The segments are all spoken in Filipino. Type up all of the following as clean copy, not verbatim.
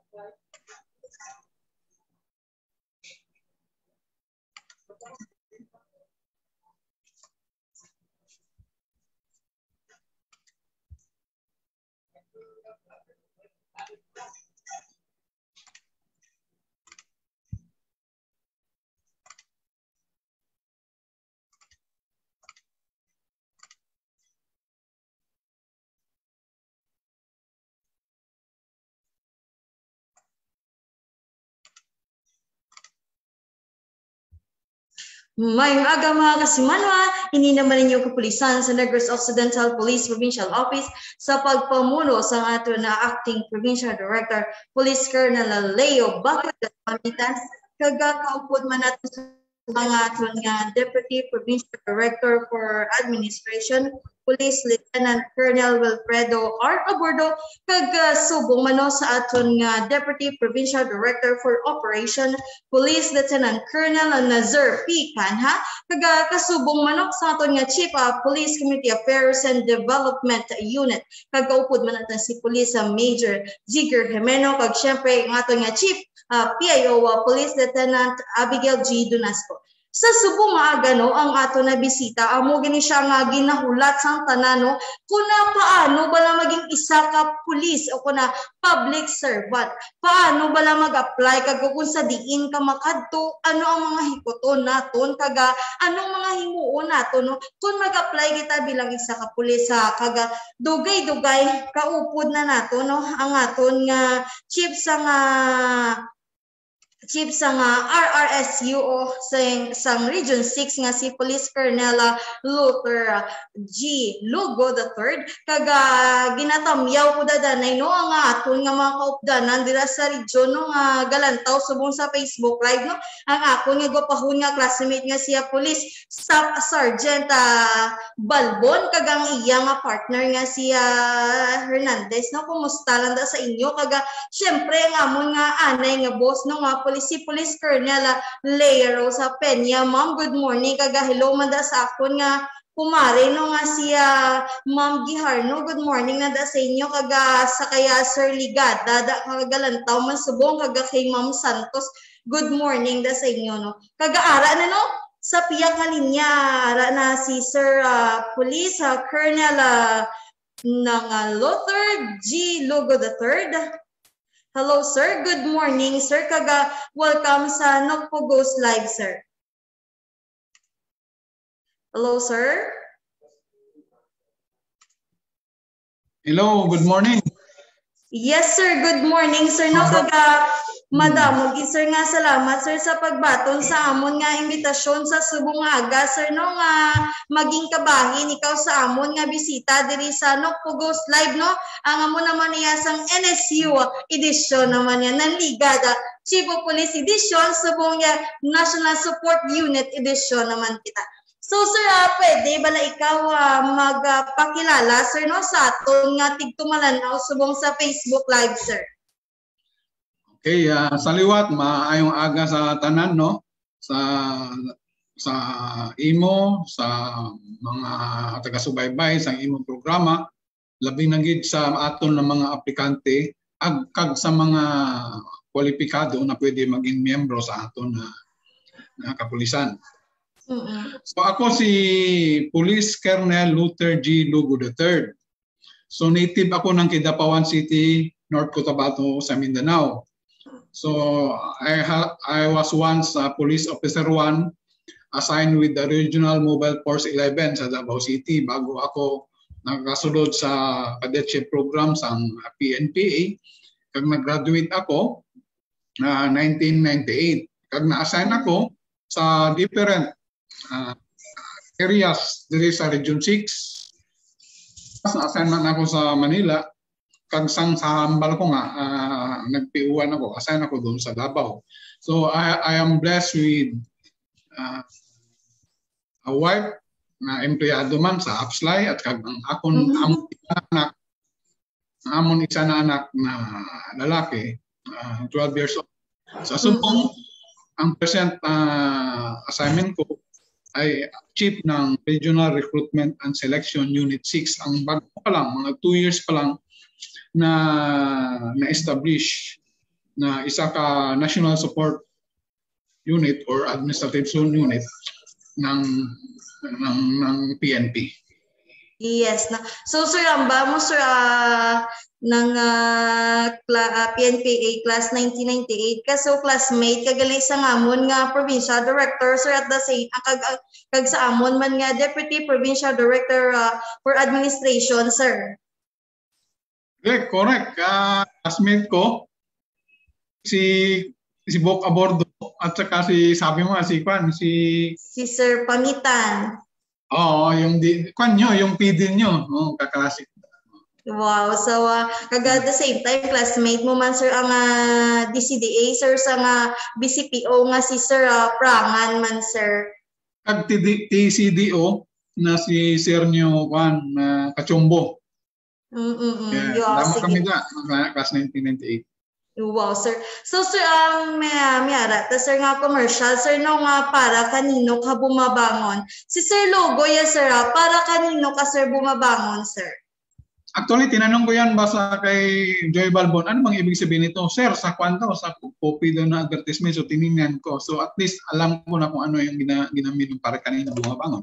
Mayong aga mga kasimanwa, ini naman ninyo kapulisan sa Negros Occidental Police Provincial Office sa pagpamuno sa ato na Acting Provincial Director, Police Colonel Leo Bacard Pamitan, kagakaupod man nato sa mga ato nga Deputy Provincial Director for Administration, Police Lieutenant Colonel Wilfredo R. Abordo, kagasubong mano sa aton nga Deputy Provincial Director for Operation, Police Lieutenant Colonel Nazir P. Canha, kasubong manok sa aton nga Chief of Police Community Affairs and Development Unit. Kagaupod man natin si Police Major Jigger Jimeno, kag syempre ang aton nga Chief PIO Police Lieutenant Abigail G. Dunasco. Sa subong nga aga no, ang ato na bisita, amo gini siya nga ginahulat sang tanan no, kuna paano bala maging isa ka pulis o kuna public servant. Paano bala mag-apply kag kung sa diin ka makadto, ano ang mga hikuton naton kaga anong mga himuon naton no, kung mag-apply kita bilang isa ka pulis sa kaga dugay-dugay kaupod na nato no, ang aton nga chief sa RRSU o sang Region 6 nga si Police Colonel Luther G. Lugo III, kaga ginatamyaw ko dadanay no ang aton nga mga kaupdanan dira sa region no nga Galantaw subong sa Facebook Live no, ang akon nga gopahon nga classmate nga siya Police Staff Sergeant Balbon, kagang iya nga partner nga siya Hernandez no, kumusta lang da sa inyo kaga syempre nga amon nga anay nga boss no nga si Police Colonel Leia Rosa Peña. Ma'am, good morning. Kaga hello man da sa akon nga kumare no nga siya Ma'am Giharno. Good morning na da sa inyo kaga sa kaya Sir Ligada da kagalantaw man subong kaga kay Ma'am Santos. Good morning da sa inyo no. Kaga ara na no sa piyak nga linya ara na si Sir Police Colonel ng Luther G. Lugo III. Hello, sir. Good morning, sir. Kaga welcome sa Nagpugos Live, sir. Hello, sir. Hello, good morning. Yes, sir. Good morning, sir. No, kaga madam, sir nga salamat, sir, sa pagbaton sa amon nga imbitasyon sa subong aga, sir, no, nga maging kabahin ikaw sa amon nga bisita diri sa Nagpugos Live, no? Ang amon naman niya sang NSU edition naman yan, ng Ligada Chief of Police Edition, subong niya National Support Unit Edition naman kita. So, sir, pwede bala ikaw magpakilala, sir, no, sa aton nga tigtumalanaw subong sa Facebook Live, sir. Okay, saliwat, maayong aga sa tanan, no? Sa imo, sa mga taga-subaybay sa imong programa, labi na gid sa aton ng mga aplikante, agkag sa mga kwalipikado na pwede maging miyembro sa aton na kapulisan. So ako si Police Colonel Luther G. Lugo III. So native ako ng Kidapawan City, North Cotabato sa Mindanao. So I was once Police Officer 1 assigned with the Regional Mobile Force 11 sa Davao City bago ako nagkasulod sa cadetship program sa PNPA. Kag nag-graduate ako 1998. Kag na-assign ako sa different areas diri sa Region 6. Na-assign man ako sa Manila. Kag sang sa hambal ko nga, nagpiuwan ako, assign ako doon sa Davao. So I am blessed with a wife na empleyado man sa Upslay at kag akon amon isa na anak na lalaki, 12 years old. Sa subong, ang present assignment ko ay chief ng Regional Recruitment and Selection Unit 6. Ang bago pa lang, mga 2 years pa lang, na-establish na isa ka National Support Unit or Administrative Zone Unit ng PNP. Yes na. So sir, amba mo sir ng PNPA class 1998 ka so classmate kagali sa ngamon nga provincial director sir at the same kag sa amon man nga deputy provincial director for administration sir. Correct. Classmate ko si Bok Abordo at saka sabi mo si Sir Pamitan. Oo, yung yung PD nyo, kaklase. Wow, so kaga the same time classmate mo man sir ang DCDA sir sa BCPO nga si Sir Prangan man sir. Kag TCDO na si Sir nyo Kachombo. Tama kami na, class 1998. Wow, sir. So, sir, mayara, ta sir nga commercial, sir, no nga para kanino ka bumabangon? Si Sir Logo, yes, sir, para kanino ka, sir, bumabangon, sir? Actually, tinanong ko yan basta kay Joy Balbon, ano bang ibig sabihin nito? Sir, sa kwanta o sa copy doon na advertisement, so tinignan ko. So, at least alam ko na kung ano yung ginamit para kanino bumabangon.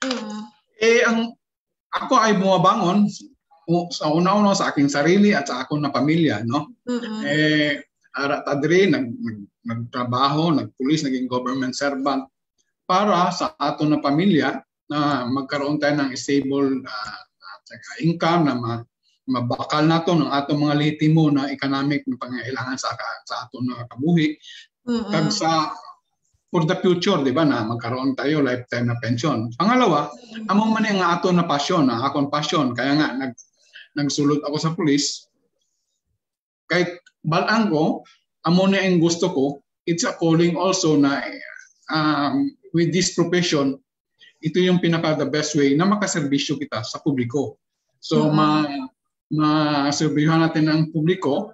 Ako ay bumabangon sa una-una sa aking sarili at sa akong na pamilya, no? Tadri, nagtrabaho, nagpulis, naging government servant para sa aton na pamilya na magkaroon tayo ng stable income na mabakal nato ng atong mga lehitimo na economic na pangailangan sa aton na kabuhi. Kag for the future, di ba, na magkaroon tayo lifetime na pension. Pangalawa, among man ang aton na passion, akong passion, kaya nga nagsulod ako sa pulis. Kahit balang ko, amo na yung gusto ko, it's a calling also na with this profession, ito yung the best way na makaserbisyo kita sa publiko. So, maserbihan natin ang publiko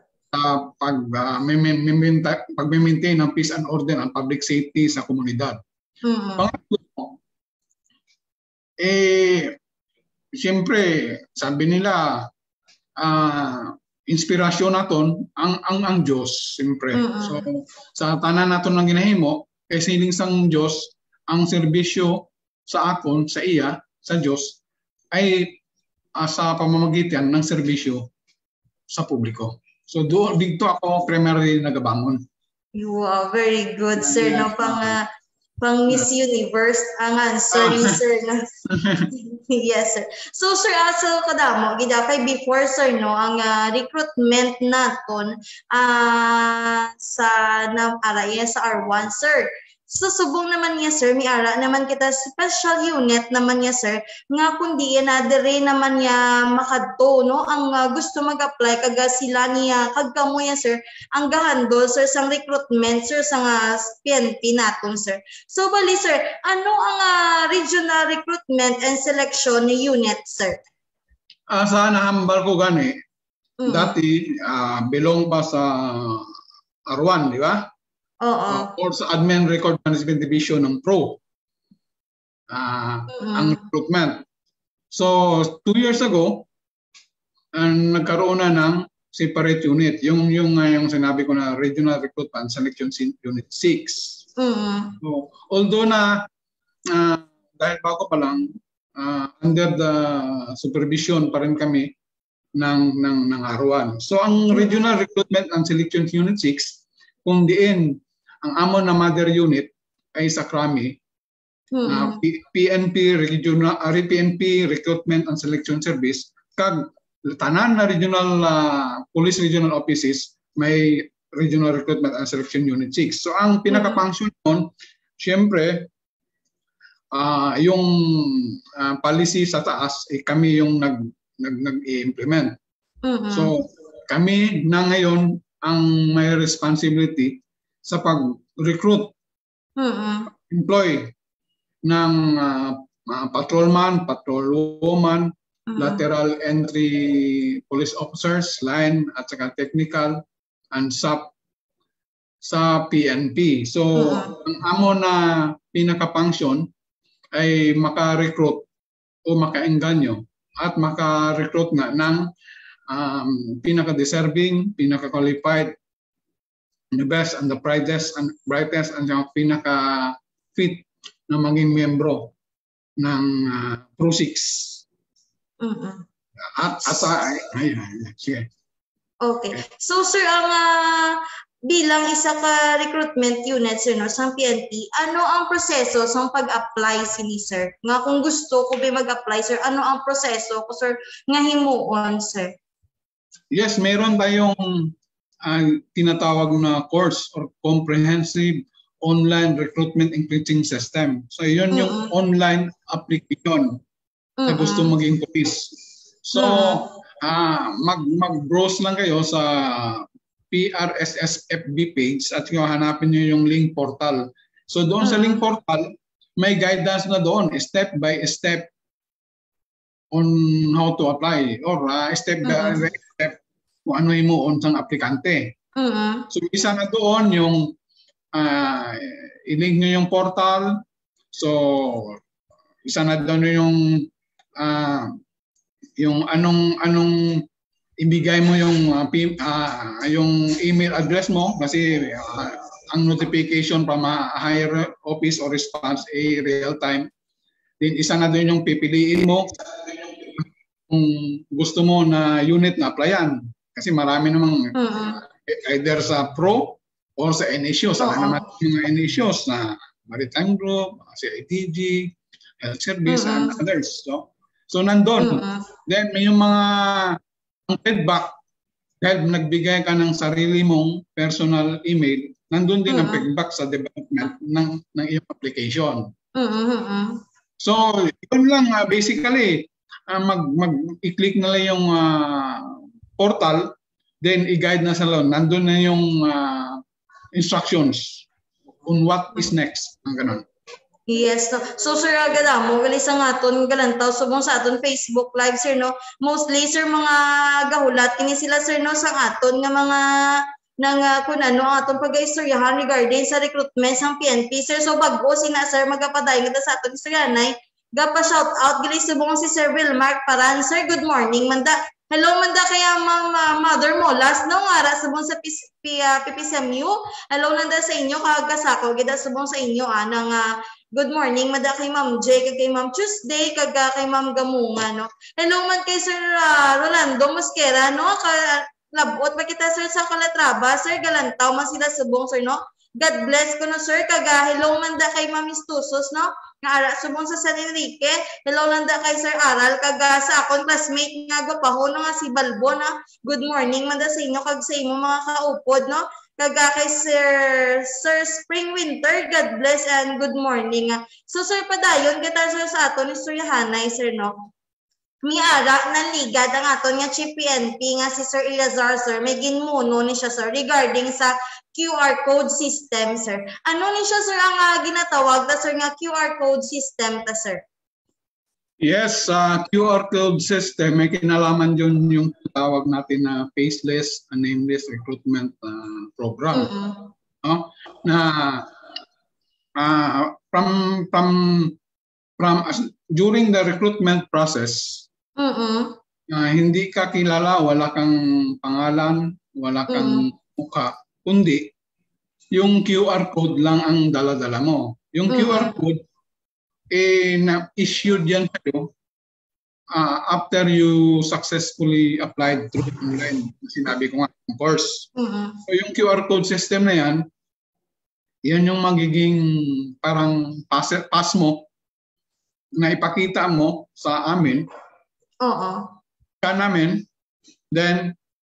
pag-maintain ng peace and order and public safety sa komunidad. Pangatlo, siyempre, sabi nila, inspirasyon naton ang Diyos, siyempre. So, sa tanan naton ng ginahimo, siling sang Diyos, ang serbisyo sa akon, sa iya, sa Diyos, ay sa pamamagitan ng serbisyo sa publiko. So, dito ako primarily nagabangon. Wow, very good, sir. No, pang Miss Universe ang answer ni sir na. Yes, sir. So, sir, so kadamo gida kay before, sir, no, ang recruitment naton sa araya sa R1, sir. So, subong naman niya, sir, may ara naman kita special unit naman niya, sir, nga kundi na dire naman niya makadto, no, ang gusto mag-apply kaga sila niya, kagkamo niya, sir, ang gahandol, sir, sang recruitment, sir, sang PNP naton, sir. So, bali, sir, ano ang regional recruitment and selection ni unit, sir? Sa nahambal ko gani, dati, belong pa sa R1, di ba? Or sa Admin Record Management Division ng PRO ang recruitment. So 2 years ago nagkaroon na ng separate unit, yung sinabi ko na Regional Recruitment Selection Unit 6. So, although na dahil bago pa lang under the supervision pa rin kami ng R1. So ang Regional Recruitment and Selection Unit 6 kung diin ang amon na mother unit ay sa Krami, PNP Recruitment and Selection Service, kag tanan na regional police regional offices may Regional Recruitment and Selection Unit 6. So ang pinaka-function nun, siyempre, yung policy sa taas, kami yung nag-i-implement. So kami na ngayon ang may responsibility sa pag-recruit, employ ng patrolman, patrolwoman, lateral entry police officers, line at saka technical and SAP sa PNP. So, ang amo na pinaka-function ay maka-recruit o maka-engganyo at maka-recruit nga ng pinaka-deserving, pinaka-qualified the best and the brightest and yung pinaka-fit na maging miyembro ng Pro6. Sige. Okay. So sir, ang bilang isa ka recruitment unit sir no sa PNP, ano ang proseso sa pag-apply sini sir? Nga kung gusto ko ba mag-apply sir, ano ang proseso ko sir nga himuon sir? Yes, meron tayong tinatawag na course or comprehensive online recruitment and teaching system. So yun yung online application na gusto maging police. So mag-browse lang kayo sa PRSS FB page at hanapin niyo yung link portal. So doon sa link portal, may guidance na doon, step by step on how to apply or step by step kung ano himuon sang aplikante. So isa na doon yung i-link nyo yung portal. So isa na doon yung anong ibigay mo yung email address mo kasi ang notification from a higher office or response real time. Then isa na doon yung pipiliin mo kung gusto mo na unit na applyan. Kasi marami namang either sa Pro or sa NSU. Saka naman yung mga NSUs na Maritime Group, CITG, Health Service, and others. So nandun. Then may yung mga feedback dahil nagbigay ka ng sarili mong personal email, nandun din ang feedback sa development ng iyong application. So yun lang basically, i-click na lang yung portal, then i-guide na sa loob. Nandun na yung instructions on what is next. Ang ganun. Yes. No. So sir, agad mo, gali sa aton galantaw, subong sa aton Facebook live sir, no? Mostly sir, mga gahulat, kini sila sir, no? Sa aton nga mga nang kung ano atong pag-istoryahan regarding sa recruitment sa PNP sir. So bago sina sir magapadayon kita sa aton istoryanay, gapa shout out gali subong si Sir Wilmark Paran. Sir, good morning manda. Hello manda kaya mother mo last no ara subong sa PPCMU. Hello nanda sa inyo kagasako gida subong sa inyo nang good morning manda kay Ma'am J kay Ma'am Tuesday kay Ma'am Gamunga no. Hello man kay Sir Rolando Mosquera no labot pa kita sir sa Calatrava sir galantaw man sila subong sir no. God bless ko no sir hello man da kay Ma'am Istusos no nga ara subong sa San Enrique. Hello lang da kay Sir Aral sa akong classmate nga gwapaho no nga si Balbo na good morning man da sa inyo kag sa imo mga kaupod no kay Sir Spring Winter, God bless and good morning. So sir padayon kita sir sa aton istoryahanay sir no. Miara naligad ang aton nga Chief PNP nga si Sir Ilazar sir may ginmuno ni siya sir regarding sa QR code system sir. Ano ni siya sir ang ginatawag na sir nga QR code system ta sir? Yes, QR code system may kinalaman yun yung tawag natin na faceless and nameless recruitment program. Na during the recruitment process, hindi ka kilala, wala kang pangalan, wala kang mukha, kundi yung QR code lang ang dala-dala mo. Yung QR code, na-issued yan sa'yo after you successfully applied through online. Sinabi ko nga, of course. So yung QR code system na yan yung magiging parang pass mo na ipakita mo sa amin. Namin, then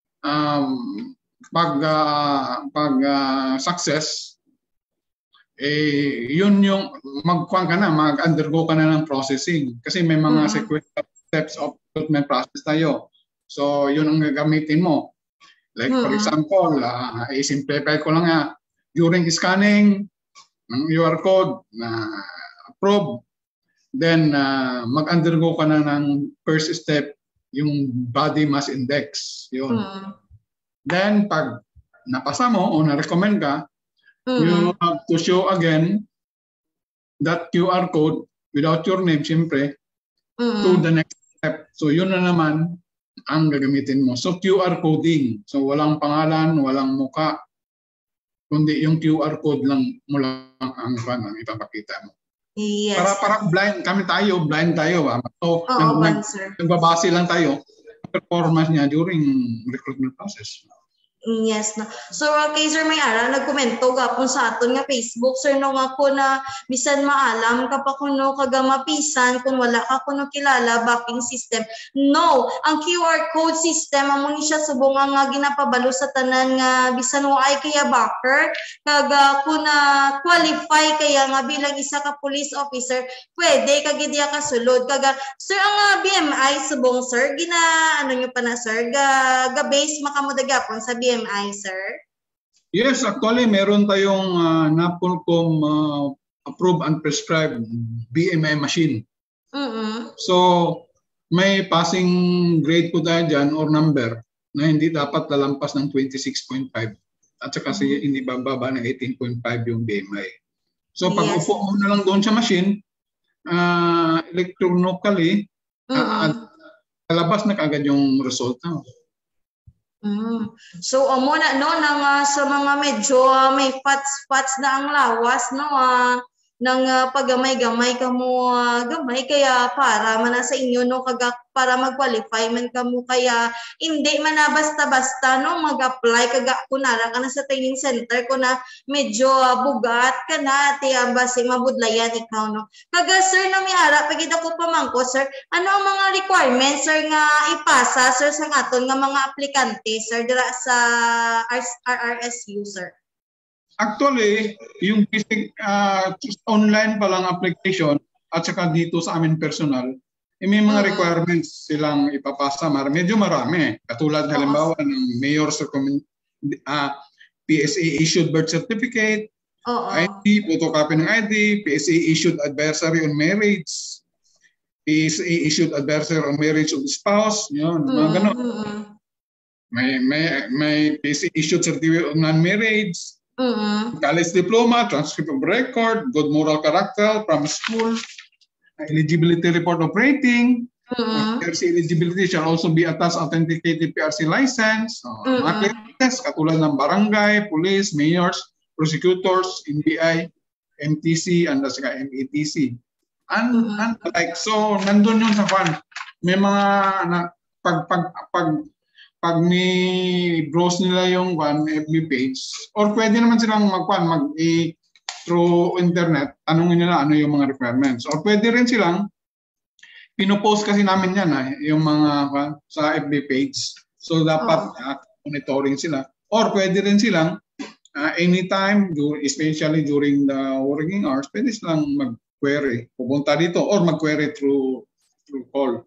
pag success yun yung magkuhan ka na, mag-undergo ka na ng processing kasi may mga sequential steps of recruitment process tayo. So yun ang gagamitin mo. Like for example, i-simplify ko lang during scanning ng QR code na approve, then mag-undergo ka na ng first step, yung body mass index. Yun. Then, pag napasa mo o na-recommend ka, you have to show again that QR code without your name, siyempre, to the next step. So, yun na naman ang gagamitin mo. So, QR coding. So, walang pangalan, walang muka. kundi yung QR code lang mo lang ang ipapakita mo. Yes. Para blind blind tayo. So, sir. nagbabase lang tayo performance niya during recruitment process. Yes na. So kay Sir Mayara nagkomento gapon sa aton nga Facebook sir no nga ko na bisan maalam ka pa kuno kaga mapisan kung wala ka kuno kilala backing system. No, ang QR code system amo ni siya subong nga ginapabalo sa tanan nga bisan wa ay kaya backer kaga kuna qualify kaya nga bilang isa ka police officer pwede kag diya ka sulod kaga sir ang BMI subong sir gina ano nyo pa na sir ga base makamudagapon sa BMI, sir? Yes, actually, meron tayong NAPOLCOM approved and prescribed BMI machine. So, may passing grade po tayo dyan or number na hindi dapat lalampas ng 26.5 at saka hindi bababa ng 18.5 yung BMI. So, pag upo mo na lang doon sa machine, electronically, lalabas na kaagad yung resulta. So amo na no nang sa mga medyo may spots na ang lawas no nang paggamay-gamay kamo gamay kaya para man sa inyo no kaga para mag-qualify man kamo kaya hindi man na basta-basta no mag-apply kaga kunara ka na sa training center ko na medyo bugat ka na ti base mabudlayan ikaw no kaga sir na miara pagid ako pamangko sir ano ang mga requirements sir nga ipasa sir sa aton nga mga aplikante sir dira sa RRSU sir. Actually, yung basic online pa lang application at saka dito sa amin personal, may mga requirements silang ipapasa. Medyo marami. Katulad halimbawa ng mayor's PSA issued birth certificate, ID, photocopy ng ID, PSA issued adversary on marriage, PSA issued adversary on marriage of the spouse, yun, mga ganon. May PSA issued certificate on non-marriage, college diploma, transcript of record, good moral character from school, eligibility report of rating, PRC eligibility shall also be attached authenticated PRC license, mga test katulad ng barangay, police, mayors, prosecutors, NBI, MTC, and saka METC. And like, so nandun yun sa fan. May mga pag ni-browse nila yung FB page, or pwede naman silang through internet, tanungin nila ano yung mga requirements. Or pwede rin silang, pinopost kasi namin yan, yung mga sa FB page. So dapat monitoring sila. Or pwede rin silang, anytime, especially during the working hours, pwede silang mag-query, pupunta dito, or mag-query through call.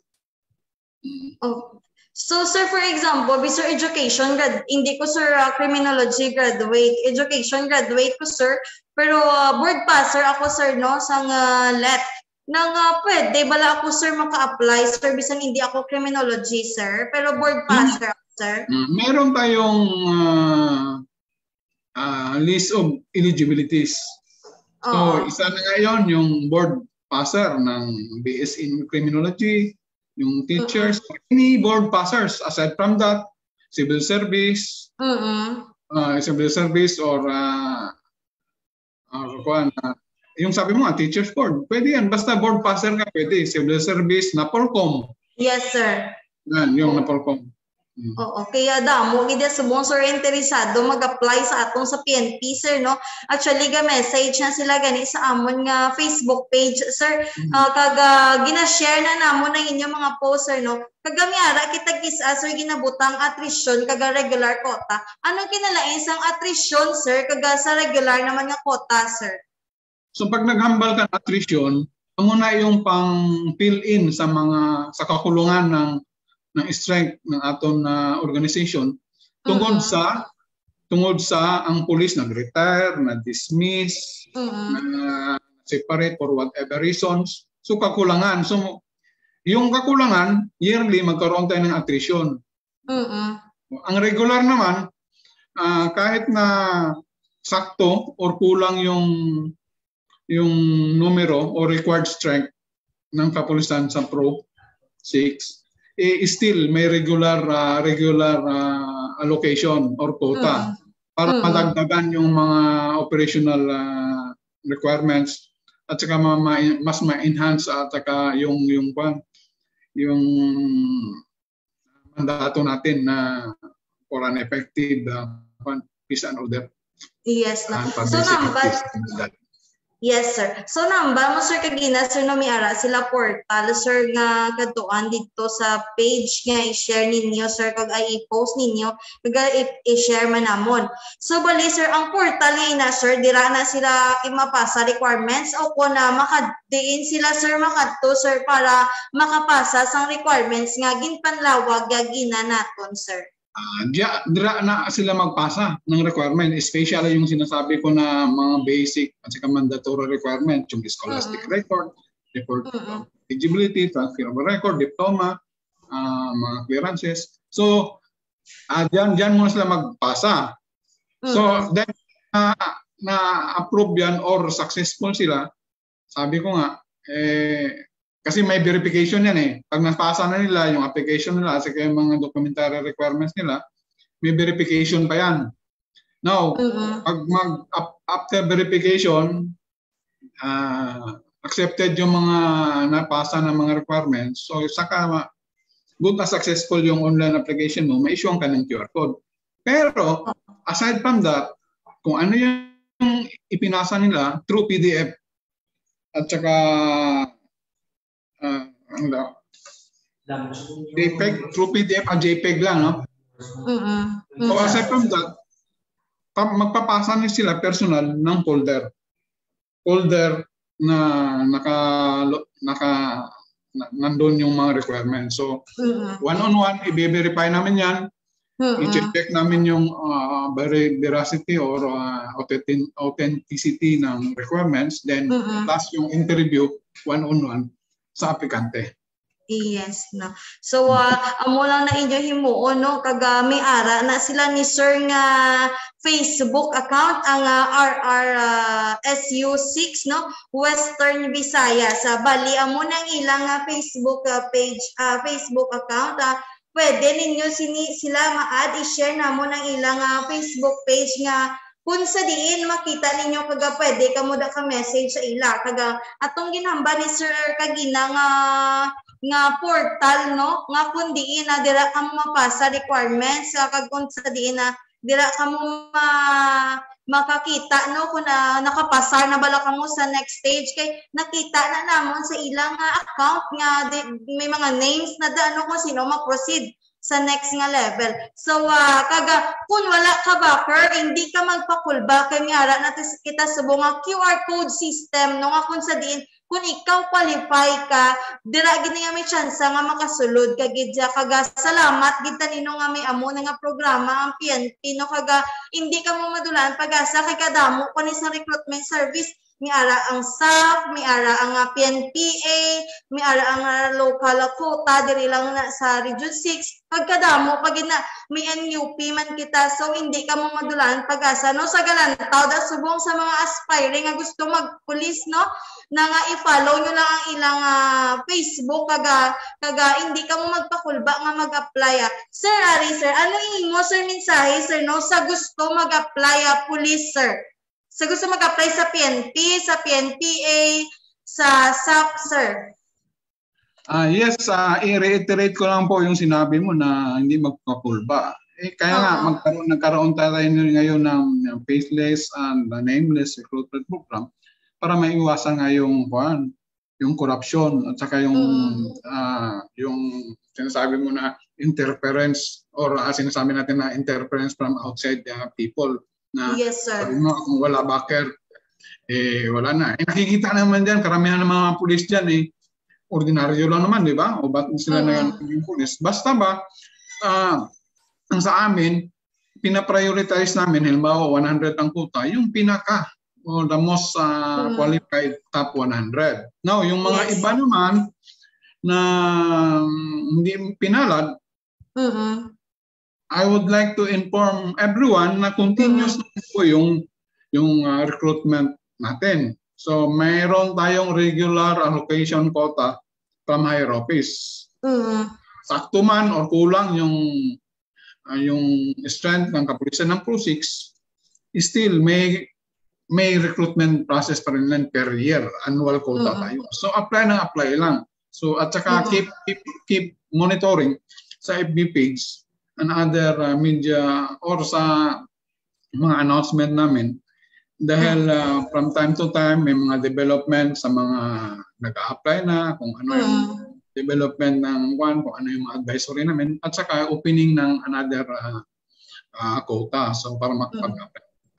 So sir, for example, sir education hindi ko sir criminology graduate, education graduate ko sir, pero board passer ako sir no sang LET. Nang pwede bala ako sir maka-apply sir bisan hindi ako criminology sir, pero board passer ako sir. Meron tayong list of eligibilities. So isa na ngayon yung board passer ng BS in criminology, yung teachers, any board passers. Aside from that, civil service, civil service or yung sabi mo teachers board, pwede yan. Basta board passer ka, pwede. Civil service, NAPOLCOM. Yes, sir. Yan, yung NAPOLCOM. Oo, kaya damo gid subong sir interesado mag-apply sa atong sa PNP sir no. Actually ga message na sila gani sa amon nga Facebook page sir. Kaga gina-share na namon ang inyong mga post sir no. Kaga miara kita gisa sir ginabutang attrition kaga regular quota. Ano kinalain sang attrition sir kaga sa regular naman nga quota sir? So pag naghambal ka attrition, amo na yung pang fill in sa kakulungan ng strength ng aton organization tungod sa ang police nag-retire, na-dismiss, na-separate for whatever reasons. So kakulangan. So yung kakulangan, yearly magkaroon tayo ng attrition. Ang regular naman, kahit na sakto or kulang yung numero or required strength ng kapulisan sa Pro 6, still may regular allocation or quota. para madagdagan yung mga operational requirements at saka mas ma-enhance at saka yung mandato natin na for an effective peace and order. Yes na. So yes sir. So namba mo sir kagina sir no miara sila portal sir nga kadtuan dito sa page nga i-share ninyo sir kag ay i-post ninyo kag i-share man namon. So bali sir ang portal nga sir dira na sila imapasa requirements o kun na makadiin sila sir makadto sir para makapasa sang requirements nga ginpanlawag nga ginanaton sir. Dira na sila magpasa ng requirement, especially yung sinasabi ko na mga basic at saka mandatory requirement, yung scholastic record, report of eligibility, transfer of record, diploma, mga clearances. So, diyan muna sila magpasa. So, then, na-approve yan or successful sila, sabi ko nga, kasi may verification yan eh. Pag napasa na nila yung application nila, kasi yung mga documentary requirements nila, may verification pa yan. Now, after verification, accepted yung mga napasa ng mga requirements, so saka good na successful yung online application mo, ma-issue ka ng QR code. Pero, aside from that, kung ano yung ipinasa nila through PDF at saka JPEG, through PDF at JPEG lang, no? So aside from that, magpapasa na sila personal ng folder na nandun yung mga requirements. So one-on-one, i-verify namin yan, i-check namin yung veracity or authenticity ng requirements, then plus yung interview one-on-one sa aplikante. Yes na. So amo lang na inyo himuon no kaga may ara na sila ni sir nga Facebook account ang RRSU6 no Western Visayas. Bali amo nang ilang Facebook page Facebook account pwede ninyo sila ma-add i-share namo ng ilang Facebook page nga kung sa diin makita ninyo kaga pwede kamo da ka message sa ila kaga atong ginhamba ni sir kagina nga portal no nga kun diin na dira kamo mapasa requirements kag kun sa diin na dira kamo makakita no kung nakapasar na bala kamo sa next stage kay nakita na namon sa ilang account nga may mga names na daano kung sino mag-proceed sa next nga level. So kaga kung wala ka backer hindi ka magpakulba kay miara natin kita sa bunga QR code system no nga kun sa diin kung ikaw qualify ka dira gid nga may chance nga makasulod kag gidya kaga salamat gid tanino nga may amo nga programa ang PNP no kaga hindi ka mo madulan pag-asa kay kadamo ko ni sa recruitment service miara ang SAP, miara ang PNPA, miara ang local quota diri lang na sa Region 6. Pagkadamo pag na may NUP man kita so hindi ka mo madulaan pag-asa no sa galantaw da subong sa mga aspiring nga gusto magpulis no na nga i-follow nyo lang ang ilang Facebook kaga hindi ka mo magpakulba nga mag-apply. Sir Ari sir, ano mo sir mensahe sir no sa gusto mag-apply police sir? Sa gusto mag-apply sa PNP, sa PNPA, sa SAP, sir? Yes, i-reiterate ko lang po yung sinabi mo na hindi magpapulba. Kaya nga, nagkaroon tayo ngayon ng faceless and nameless recruitment program para maiwasan nga yung corruption at saka yung sinasabi mo na interference or sinasabi natin na interference from outside people. Na, yes, sir. Kung wala backer, wala na. Nakikita naman dyan, karamihan ng mga pulis dyan, ordinaryo lang naman, di ba? O ba't sila na yung pulis? Basta ba, ang sa amin, pinaprioritize namin, halimbawa 100 ang quota, yung pinaka, o the most qualified top 100. Now, yung mga iba naman, na hindi pinalad, I would like to inform everyone na continuous po yung recruitment natin. So mayroon tayong regular allocation quota from higher office. Sakto man or kulang yung strength ng kapulisan ng Pro 6, still may recruitment process pa rin lang per year, annual quota tayo. So apply lang. So at saka keep monitoring sa FB page and other media or sa mga announcement namin dahil from time to time may mga development sa mga nag-a-apply na kung ano yung development ng kung ano yung advisory namin at saka opening ng another quota so para makapag-apply.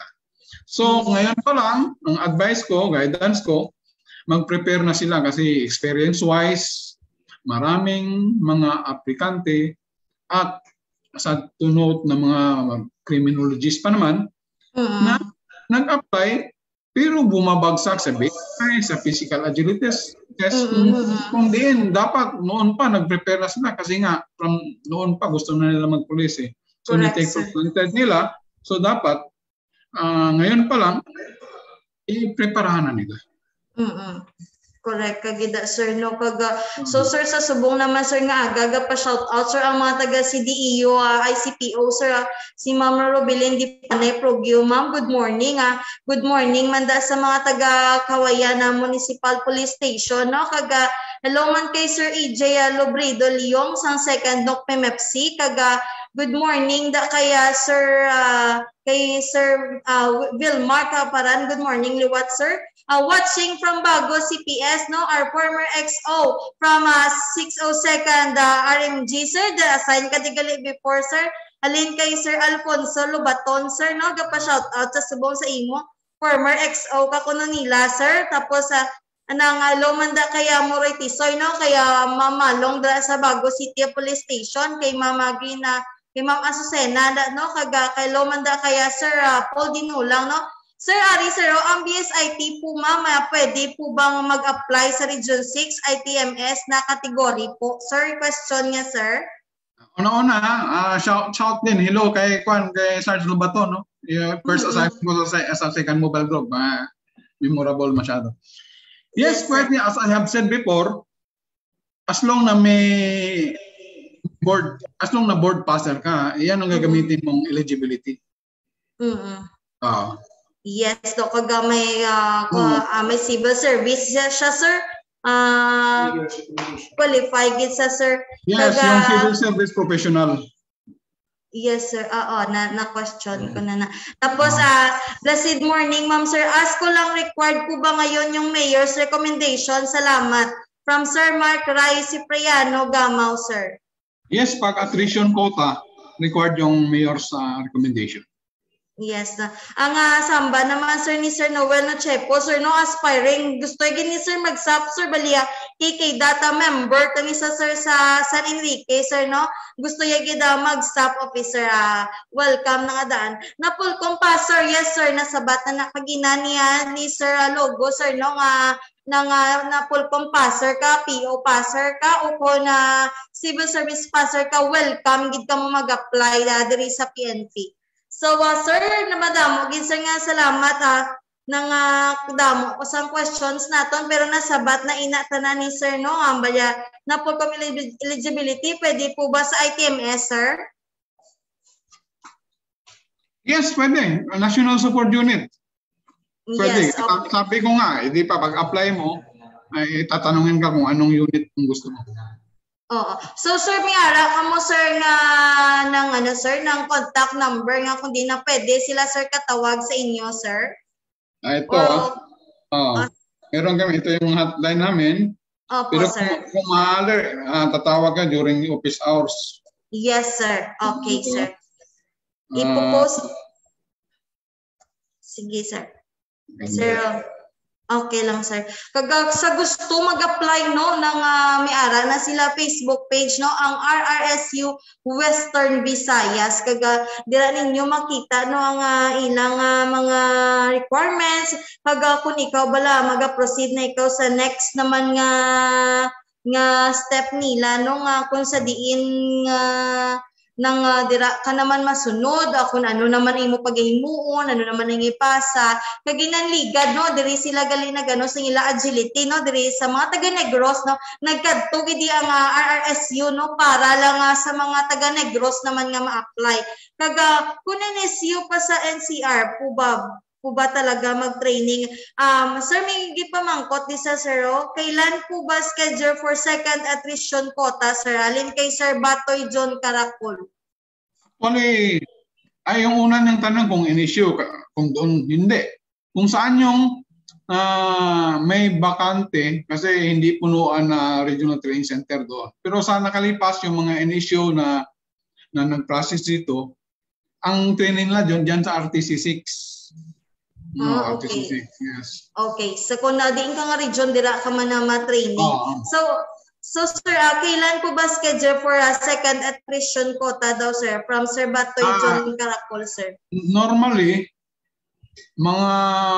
So ngayon pa lang, ang advice ko, guidance ko, mag-prepare na sila kasi experience-wise, maraming mga aplikante at sa to-note ng mga criminologists pa naman na nag-apply pero bumabagsak sa BSI, sa physical agility test. Kung din, dapat noon pa nag-prepare na sila kasi nga from noon pa gusto na nila mag-police eh. So ni-take for granted nila. So dapat ngayon pa lang, i-preparahan na nila. Correct, kagida sir no so sir sa subong naman sir nga agaga pa shout out sir ang mga taga CDEO ICPO sir si Ma'am Robilin Di Panay Progyo. Ma'am, good morning good morning manda sa mga taga Kawayan Municipal Police Station no kaga hello man kay Sir EJ Lobredo Leong sang second NOC PMFC kaga good morning da kaya sir kay Sir Vilmar Kaparan. Good morning liwat sir. Watching from Bago CPS no our former XO from 602nd RMG sir the assigned katigali before sir alin kay Sir Alfonso Lubaton sir no gapa shout out sa subong sa imo former XO ka kuno nila sir tapos anang lomanda kaya Moray Tisoy no kaya mamalong dra sa Bago City Police Station kay Mama Gina kay Ma'am Azucena no kaga kay lomanda kaya Sir Paul Dinulang no. Sir Ari sir ang BSIT po ma'am pwede po bang mag-apply sa Region 6 ITMS na kategory po sir? Question niya sir. Una shout din hello kay Sarge Lubaton no. First assignment ko sa second mobile group memorable masyado. Yes, pwede as I have said before as long na may board passer ka, iyan ang gagamitin mong eligibility. Yes, do kaga may civil service siya sir. Qualified gid sa sir. Yes, yung civil service professional. Yes sir. Na question ko na. Tapos blessed morning ma'am sir. Ask ko lang required po ba ngayon yung mayor's recommendation? Salamat. From Sir Mark Ray Cipriano Gamaw sir. Yes, pag attrition quota required yung mayor's recommendation. Yes. Ang samba naman sir ni Sir Noel Nochepo, sir no aspiring gusto gini sir mag-SAP sir balia KK data member tani sa sir sa San Enrique sir no gusto gida mag-SAP officer welcome na daan napul compasser yes sir nasabat na nakagina niya ni Sir logo sir no nga na pulpong passer ka, PO passer ka, o po na civil service passer ka, welcome gid ka mo mag-apply diri sa PNP. So, sir, na madamo, ginsa nga salamat nang damo ko sang questions naton pero nasabat na inatanan ni sir no ambaya na po kami eligibility pwede po ba sa ITMS sir? Yes, pwede. National Support Unit. Pwede. Yes, okay. Sabi ko nga, hindi pa pag-apply mo, ay tatanungin ka kung anong unit ang gusto mo. Oo. So sir, miara ka mo sir nga ng contact number nga kung di na pwede sila sir katawag sa inyo sir. Ito meron kami, ito yung hotline namin. Opo, pero sir. kung maaari, tatawag ka during office hours. Yes sir. Okay sir. Ipopost. Sige sir. Sir, okay lang sir. Kag sa gusto mag-apply no ng may-ara na sila Facebook page no ang RRSU Western Visayas kag dira ninyo makita no ang ilang mga requirements kag kung ikaw bala maga-proceed na ikaw sa next naman nga step nila no nga kung sa diin nang dira ka naman masunod kung ano naman imo paghimuon, ano naman ang ipasa kag ginanligad no diri sila gali nagano sa ila agility no diri sa mga taga Negros no nagkadto gidi ang RRSU no para lang sa mga taga Negros naman nga ma-apply kag kung NSU pa sa NCR po ba talaga mag-training? Sir, may gipamangkot di sa sir, kailan po ba schedule for second attrition quota, sir? Alin kay Sir Batoy John Caracol? Actually, ay yung una niyang tanong kung in-issue, kung doon hindi. Kung saan yung may bakante kasi hindi punuan na regional training center doon. Pero sa nakalipas yung mga in-issue na nag-process dito, ang training nila dyan sa RTC 6. No, Okay. RTC 6, yes. Okay. So kung diin ka nga region, dira ka man na ma-training. So sir, kailan po ba schedule for a second attrition quota daw, sir? From Sir Batoy John Caracol, sir. Normally, mga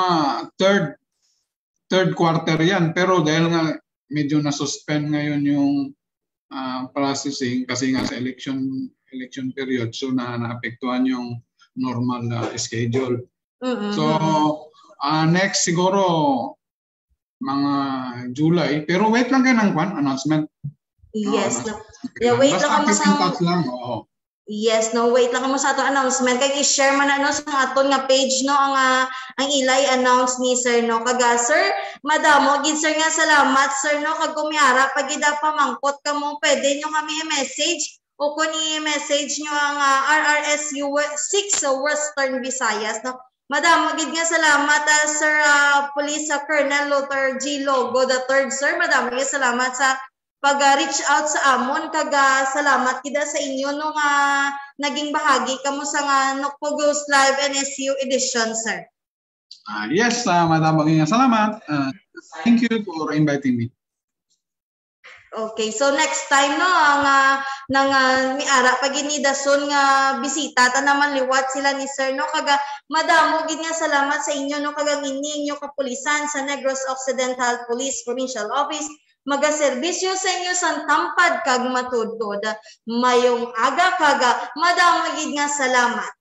third quarter yan. Pero dahil nga medyo na-suspend ngayon yung processing kasi nga sa election period, so naapektuhan yung normal schedule. So, next siguro mga July. Pero wait lang kayo ng announcement. Yes. Wait lang mo sa... Yes, no, wait lang mo sa ato announcement. Kaya i-share man na sa aton nga page, no, ang ilay announce ni sir, no. Kaga, sir, madamo, gid sir nga salamat, sir, no, kag kumiara, pag ida pamangkot ka mo, pwede nyo kami i-message o kung i-message nyo ang RRSU 6 Western Visayas, no. Madam, gid nga salamat Sir Police Colonel Luther G. Logo III, sir. Madam, gid salamat sa pag-reach out sa amon kag salamat kita sa inyo nung naging bahagi kamo sa Nokpogos Live NSU edition, sir. Yes, Madam, maging salamat. Thank you for inviting me. Okay, so next time no ang miara pag inidason nga bisita ta naman liwat sila ni sir no kaga madamo gid nga salamat sa inyo no kaga ninyo kapulisan sa Negros Occidental Police Provincial Office magaserbisyo sa inyo sa tampad kag matudtod mayong aga kaga madamo gid nga salamat.